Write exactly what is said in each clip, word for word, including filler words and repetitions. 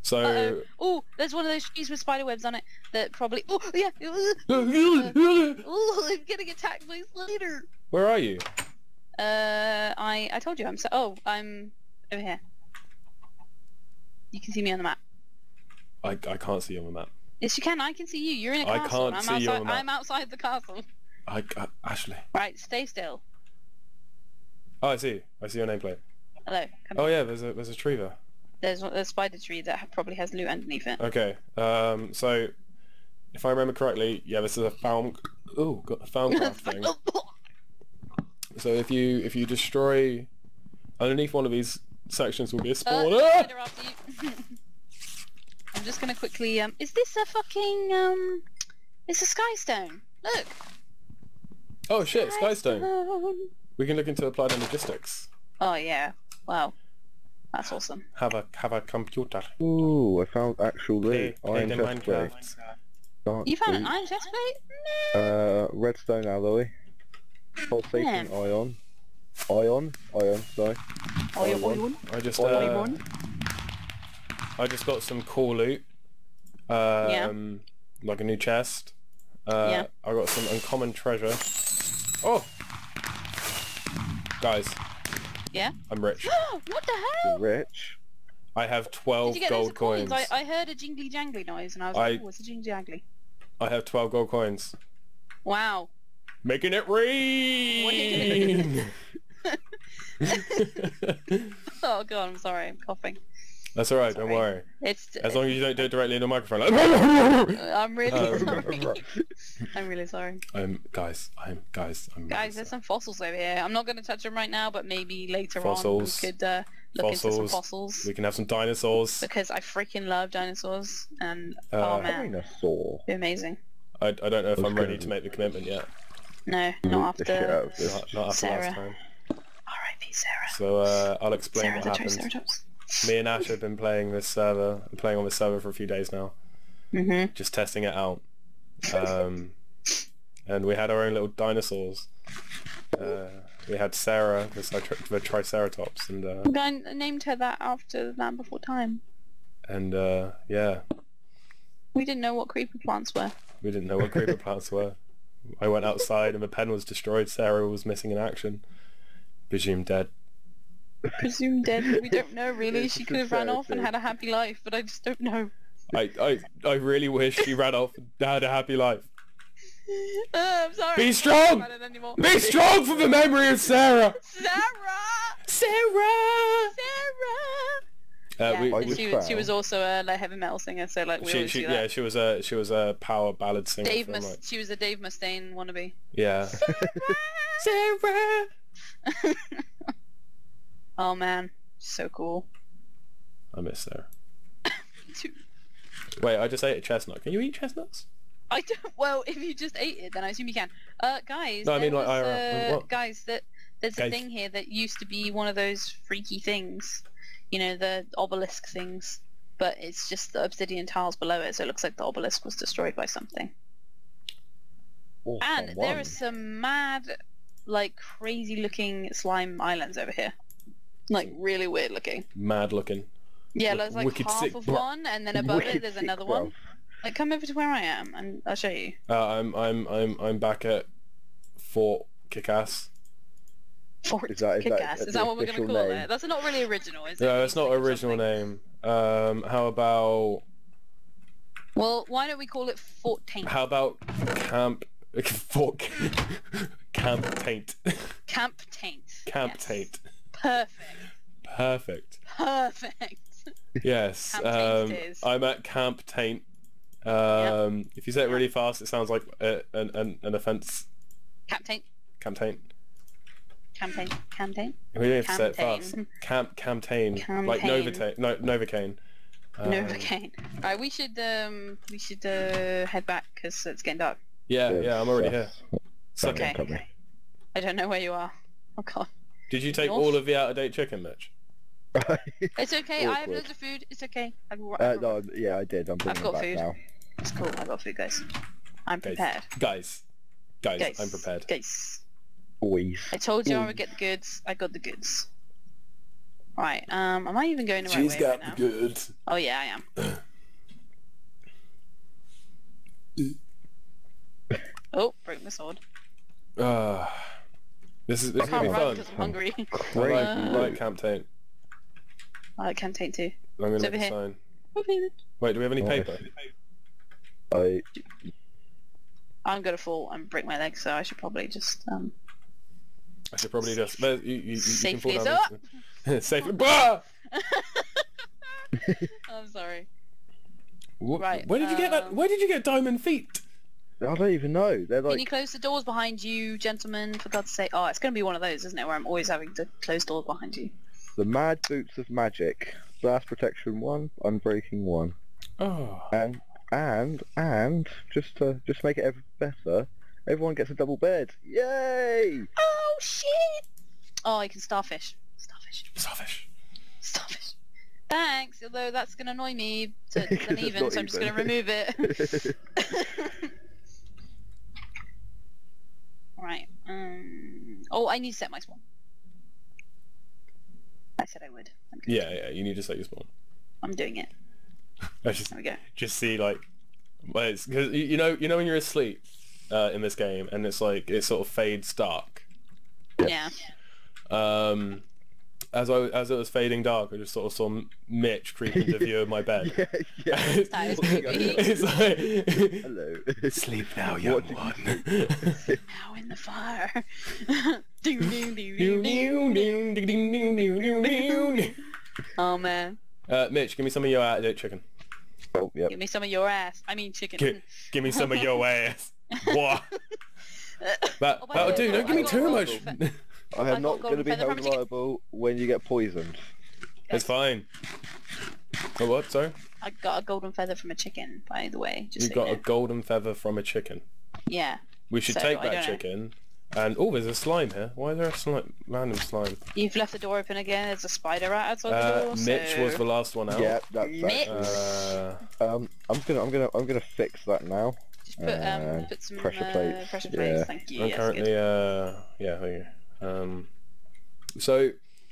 So. Oh, there's one of those trees with spider webs on it that probably. Oh yeah. Oh, I'm getting attacked by a spider. Where are you? Uh, I I told you I'm so. Oh, I'm over here. You can see me on the map. I I can't see you on the map. Yes, you can. I can see you. You're in a I castle. can't I'm see outside, you on the map. I'm outside the castle. I, I Ashley. Right, stay still. Oh, I see you. I see your nameplate. Hello. Come Oh here. yeah, there's a there's a tree there. There's a spider tree that probably has loot underneath it. Okay. Um. So, if I remember correctly, yeah, this is a found. Oh, got the found craft thing. So if you if you destroy underneath one of these sections will be a spawn. Uh, ah! spider after you. I'm just gonna quickly. Um. Is this a fucking um? It's a sky stone. Look. Oh shit, Skystone. Stone. We can look into applied logistics. Oh yeah. Wow. That's awesome. Have a have a computer. Ooh, I found actual loot. Play, Iron play the chest plate. Minecraft. Dark You found an loot. iron chest plate? Uh, redstone alloy. Pulsating Yeah. ion. Ion? Ion, sorry. Oh, you're Ion. one. I just Oh, uh, one. I just got some cool loot. Um, Yeah. like a new chest. Uh, Yeah. I got some uncommon treasure. Oh, guys, Yeah. I'm rich. What the hell? Rich. I have Did twelve you get loads gold of coins? coins. I, I heard a jingly jangly noise and I was I- like, oh, it's a jingly jangly. I have twelve gold coins. Wow. Making it rain. Oh god, I'm sorry, I'm coughing. That's alright. Don't Sorry. worry. It's. As long as you don't do it directly in the microphone. Like I'm really Um, sorry. I'm really sorry. I'm guys. I'm guys. I'm Guys, really there's sorry. some fossils over here. I'm not going to touch them right now, but maybe later Fossils. on we could uh, look into some Fossils. fossils. We can have some dinosaurs. Because I freaking love dinosaurs, and Uh, oh man, Dinosaur. they're amazing. I, I don't know if Let's I'm go. ready to make the commitment yet. No, Loot not the shit out after of this. Not, not after Sarah. last time. R I P Sarah. So uh, I'll explain Sarah what the happened. Triceratops. Me and Ash have been playing this server, playing on this server for a few days now, Mhm. just testing it out. Um, and we had our own little dinosaurs. Uh, we had Sarah, the, tri the Triceratops, and uh, I named her that after Land Before Time. and uh, yeah, We didn't know what creeper plants were. we didn't know what creeper plants were. I went outside and the pen was destroyed. Sarah was missing in action, presumed dead. Presumed dead. We don't know really. It's She a could have ran off and pathetic. had a happy life, but I just don't know. I, I, I really wish she ran off and had a happy life. Uh, I'm sorry. Be I can't strong! talk about it anymore. Be strong for the memory of Sarah! Sarah! Sarah! Sarah! Uh, yeah, we, I and we, just she, was, she found- was also a like, heavy metal singer, so like we she, always she, do that. yeah, she was a she was a power ballad singer. Dave from, Mus- like, she was a Dave Mustaine wannabe. yeah. Sarah. Oh man, so cool. I miss Sarah. Too. Wait, I just ate a chestnut. Can you eat chestnuts? I don't. Well, if you just ate it, then I assume you can. Uh, guys. No, I mean, there like, was, I- uh, what? guys, that there's Guys. a thing here that used to be one of those freaky things. You know, the obelisk things. But it's just the obsidian tiles below it, so it looks like the obelisk was destroyed by something. Or And someone. there are some mad, like, crazy-looking slime islands over here. Like, really weird looking. Mad looking. Yeah, Wi- there's like wicked half sick, of bruh. one, and then above Wicked it there's sick, another bruv. one. Like, come over to where I am, and I'll show you. Uh, I'm I'm I'm I'm back at Fort Kickass. Fort Is that- is that Kick-Ass. Is the that what we're going to official call name? it? That's not really original, is it? No, We that's need to not think of original something. name. Um, how about Well, why don't we call it Fort Taint? how about Camp Fort Camp Taint. Camp Taint. Camp Yes. Taint. Perfect. Perfect. Perfect. Yes. Camp Taint Um, it is. I'm at Camp Taint. Um, If you say it really fast, it sounds like a, an, an an offence. Camp Taint. Camp Taint. Campaign. Campaign. We don't have to say it Campaign. fast. Camp Campaign. Like Campaign. Novocaine. No, Novocaine. Um, Novocaine. Alright, we should um we should uh head back because it's getting dark. Yeah, Yes, yeah, I'm already here. yes. Suck Okay. it. Come okay. I don't know where you are. Oh god. Did you take North? all of the out-of-date chicken, Mitch? It's okay. I have Awkward. loads of food. It's okay. I will, Uh, no, yeah, I did. I'm bringing got it back food. now. It's cool. I got food, guys. I'm Guys, prepared. guys, guys, Guys. I'm prepared. Guys. Boys. I told you I Ooh. would get the goods. I got the goods. Right, um, am I even going the right She's way got right the now? goods. Oh yeah, I am. Oh, broke my sword. Ah, this is this I is gonna can't be run fun. because I'm hungry. I Crazy. like, Uh, I like Camp Taint. I like Cantate too. I'm gonna It's make over a here. sign. Okay. Wait, do we have any Nice. paper? I I'm gonna fall and break my leg, so I should probably just um I should probably just. There, you, you, you, you can fall safely. down. So, this- Safely. Bah! I'm sorry. Wh- Right, Where did you get that? um, Where did you get diamond feet? I don't even know. They're Can you like close the doors behind you, gentlemen? For God's sake! Oh, it's gonna be one of those, isn't it? Where I'm always having to close doors behind you. the mad boots of magic. Blast protection one, unbreaking one, Oh. and and and just to just make it ever better, everyone gets a double bed. Yay! Oh shit! Oh, you can starfish. Starfish. Starfish. Starfish. Thanks. Although that's gonna annoy me to, to Because an it's even, not so I'm just even. gonna remove it. Right. Um. Oh, I need to set my spawn. I said I would. I'm good. Yeah, yeah. You need to set your spawn. I'm doing it. I just There we go. just see like, well, it's because you you know you know when you're asleep, uh, in this game, and it's like it sort of fades dark. Yeah. Um, as I as it was fading dark, I just sort of saw Mitch creep into view of my bed. yeah, yeah. it's, That is it's like Hello. sleep now, young What did one. Now in the fire. Doo, doo, doo, Ding, doo, ding, doo. ding, ding, ding, ding, ding, ding, ding. Oh man. Uh, Mitch, give me some of your out of date chicken. Oh, yep. Give me some of your ass. I mean chicken. Gi- give me some of your ass. What? That, Oh, by that'll the do. way, Don't I give me got too a much. golden fe- I I am got not golden going to be feather held from a chicken. liable when you get poisoned. It's fine. Oh, what? Sorry? I got a golden feather from a chicken, by the way. Just You so got you a know. golden feather from a chicken. Yeah. We should So, take I that don't know. chicken. And oh, there's a slime here. Why is there a slime? Random slime. You've left the door open again. There's a spider rat outside the Uh, door. Mitch so... was the last one out. Yeah, that's Mitch. actually. Uh, Um, I'm gonna, I'm gonna, I'm gonna fix that now. Just put um uh, put some pressure uh, plates, pressure yeah. plates. Thank you. I'm Yes, currently, good. uh, yeah, there you go. Um, so,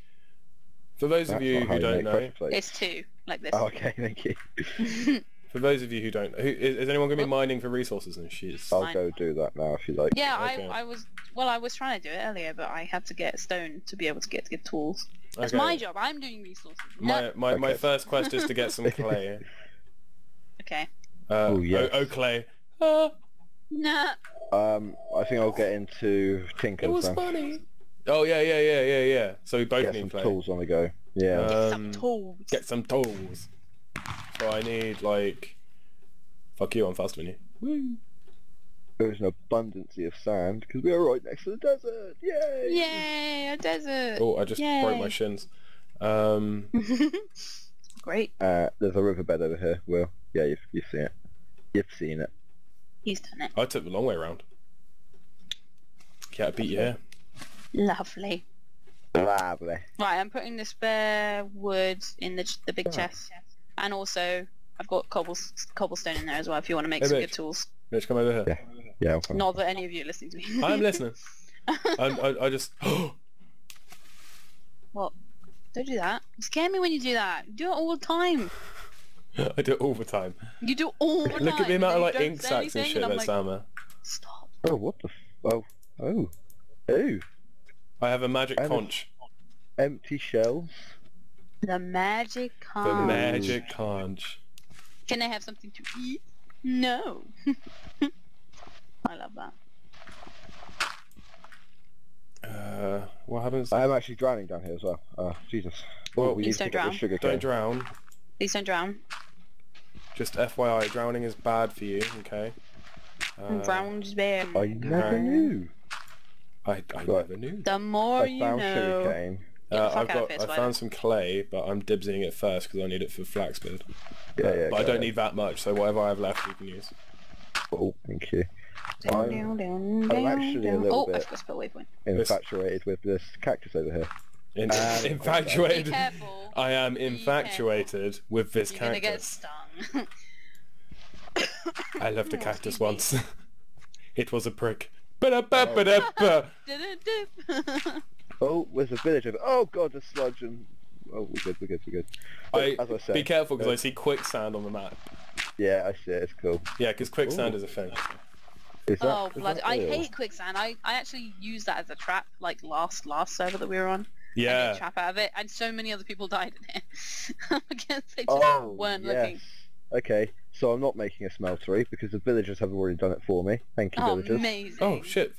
for those of That's you not how who don't make know, pressure plates. It's two like this. Oh, okay, thank you. for those of you who don't, who, is, is anyone going to be mining for resources and shit? I'll Fine. go do that now if you like. Yeah, Okay. I I was well. I was trying to do it earlier, but I had to get stone to be able to get to get tools. That's Okay. my job. I'm doing resources. My No. my, my Okay. first quest is to get some clay. Okay. Uh, Oh, yes. oh, oh, clay. Ah, Nah. Um, I think I'll get into it Tinker's was then. funny. Oh yeah, yeah, yeah, yeah, yeah. So we both Get need some clay. tools on the go. Yeah. Uh, Some Um, tools. Get some tools. So I need like. Fuck you, I'm faster than you. Woo. There's an abundance of sand because we are right next to the desert. Yay! Yay, a desert. Oh, I just broke my Yay. shins. Um, Great. Uh, there's a riverbed over here. Will. Yeah, you've you've seen it. You've seen it. He's done it. I took the long way around. Yeah, I beat you here. Lovely. Lovely. Right, I'm putting the spare wood in the the big Oh. chest, and also I've got cobbles cobblestone in there as well. If you want to make Hey, some Mitch. good tools. Mitch, come over here. Yeah. Yeah. I'm fine. Not that any of you are listening to me. I'm listening. I, I, I just. What? Don't do that. You scare me when you do that. You do it all the time. I do it all the time. You do it all the time. Look at the and amount of then you like don't ink say sacks and anything, shit I'm that's like, down there. Stop. Oh, what the? F oh. Oh. Oh. I have a magic And a- conch. Empty shells. The magic The conch. magic conch. Can I have something to eat? No. I love that. Uh, what happens? I am actually drowning down here as well. Uh, Jesus. Well, Oh, we need Please to don't pick up the drown. sugar Don't cane. drown. Please don't drown. Just F Y I, drowning is bad for you. Okay. Uh, Drowned bear. I never Okay. knew. I, I Right. never knew. The more I you found know. sugar cane. Get the Uh, fuck I've out of got. here, I spider. found some clay, but I'm dibsing it first because I need it for flaxbeard. Yeah, yeah. But I go don't ahead. need that much, so whatever I have left, you can use. Oh, thank you. Down, I'm- down, down, I'm down, actually a down. little Oh, I bit- forgot to put a waypoint. Infatuated with this cactus over here. In- Uh, Be infatuated. careful. I am Be infatuated with this You're gonna get cactus. stung. I loved a Oh, cactus excuse me. once. It was a prick. Ba-da-ba-ba-da-ba. Did it dip? Oh, there's a village over. Oh god, there's sludge and oh, we're good, we're good, we're good. I, As I said, be careful because uh, I see quicksand on the map. Yeah, I see it. It's cool. Yeah, because quicksand Ooh. is a thing. Is that, Oh, is bloody! that I real? hate quicksand. I I actually used that as a trap, like last last server that we were on. I made Yeah. a trap out of it, and so many other people died in it because they just Oh, weren't yes. looking. Okay, so I'm not making a smeltery because the villagers have already done it for me. Thank you, Oh, villagers. amazing! Oh shit!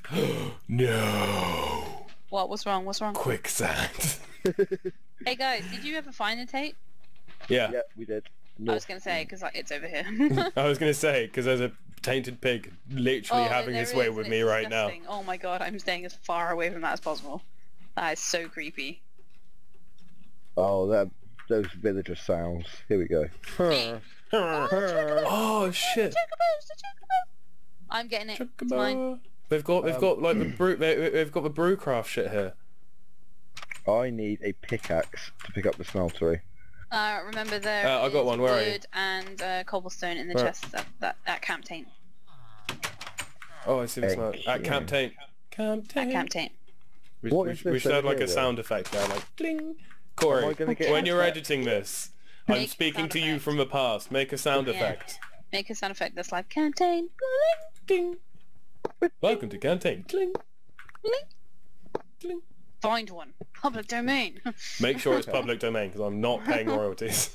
No! What? What's wrong? What's wrong? Quicksand. Hey guys, did you ever find the tape? Yeah. Yeah, we did. I was North. gonna say because like, it's over here. I was gonna say because there's a tainted pig literally Oh, having there its way is, with and me it's right disgusting. Oh my god, I'm staying as far away from that as possible. That is so creepy. Oh, that those villager sounds. Here we go. now. Oh shit! Chocobos, the chocobo! I'm getting it. It's mine. Chocobo. They've got they've Um, got like the brew they, they've got the brewcraft shit here. I need a pickaxe to pick up the smeltery. Uh, remember there Uh, I got is one, where are you? wood and uh, cobblestone in the Where? chest that, that, at Camp Taint. Oh, I see the smell. Thank At you. Camp Taint. Camp At Taint. Camp Taint. We, What we, is we this should have over like a here, sound effect there, like ding. Am Corey, I gonna get when you're that? editing this, I'm Make a speaking sound to you effect. from the past. Make a sound Yeah. effect. Make a sound effect that's like Camp Taint. Ding. Welcome to Camp Taint. Cling. Cling. Find one. Public domain. Make sure it's public domain because I'm not paying royalties.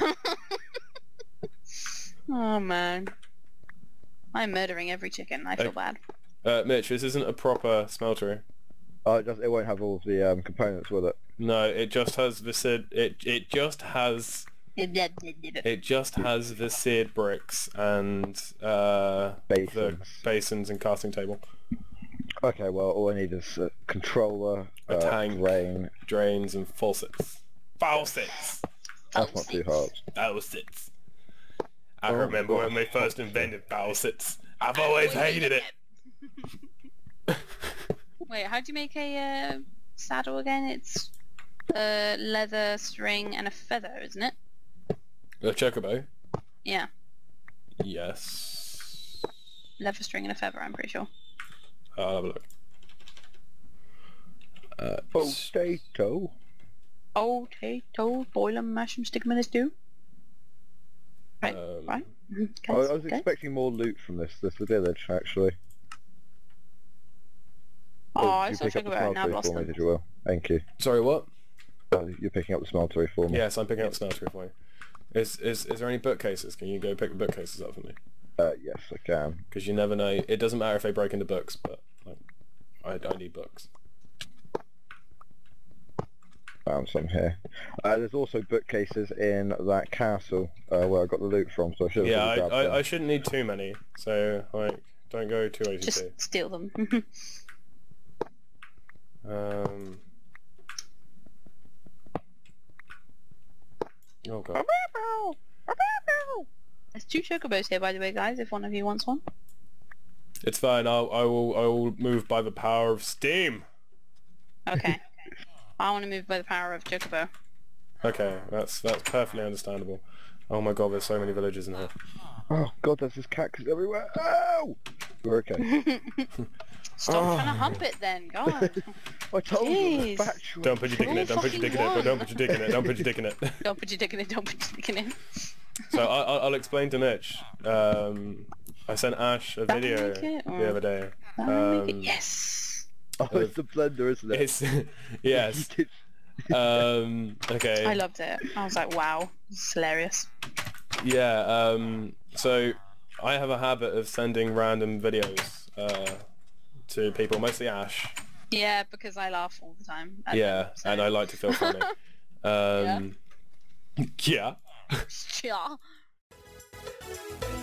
Oh man. I'm murdering every chicken. I feel Okay. bad. Uh, Mitch, this isn't a proper smeltery. Oh, it, does, it won't have all of the um, components with it. No, it just has the sid. It it just has it just has the seared bricks and uh, the Basins. basins and casting table, Okay, well, all I need is a controller, A uh, tank. rain. drains and faucets. Faucets. That's not too hard. Faucets. I Oh, remember when God. they first invented faucets. I've always hated it. Wait, how do you make a uh, saddle again? It's a leather string and a feather, isn't it? A chocobo. Yeah, Yes. leather string and a feather. I'm pretty sure. I'll have a look. Uh, Potato. Potato, boil 'em, mash 'em, stick 'em in a stew. Right, um, right. I, Guys, I was okay. expecting more loot from this, this village, actually. Oh, did I you saw pick up talk the about it. Now I've smeltery lost for me, them. did you, Will? Thank you. Sorry, what? Oh, you're picking up the smeltery for me. Yes, I'm picking up smeltery for you. Is, is, is there any bookcases? Can you go pick the bookcases up for me? Uh, yes, I can. Because you never know. It doesn't matter if they break into books, but like, I, I need books. Found some here. Uh, there's also bookcases in that castle uh, where I got the loot from, so I should have Yeah, I, grabbed I, them. I shouldn't need too many, so like, don't go too A T T. Just steal them. Um. Oh god. There's two chocobos here, by the way, guys. If one of you wants one. It's fine. I'll I will I will move by the power of steam. Okay. I want to move by the power of chocobo. Okay, that's that's perfectly understandable. Oh my god, there's so many villages in here. Oh god, there's this cactus everywhere. Ow! We're okay. Stop Oh. trying to hump it then, God. I told you it Jeez. was factual. Don't put your dick in it. Don't put your dick in it. Don't put your dick in it. Don't put your dick in it. Don't put your dick in it, don't put your dick in it. So I, I'll I'll explain to Mitch. Um, I sent Ash a That video make it, or- the other day. That would make it- Um, Yes. Oh, it's the blender, isn't it? It's yes. Um, okay. I loved it. I was like, wow, this is hilarious. Yeah, um, so I have a habit of sending random videos uh, to people, mostly Ash. Yeah, because I laugh all the time. at Yeah, them, so- and I like to feel funny. Um, yeah. Yeah.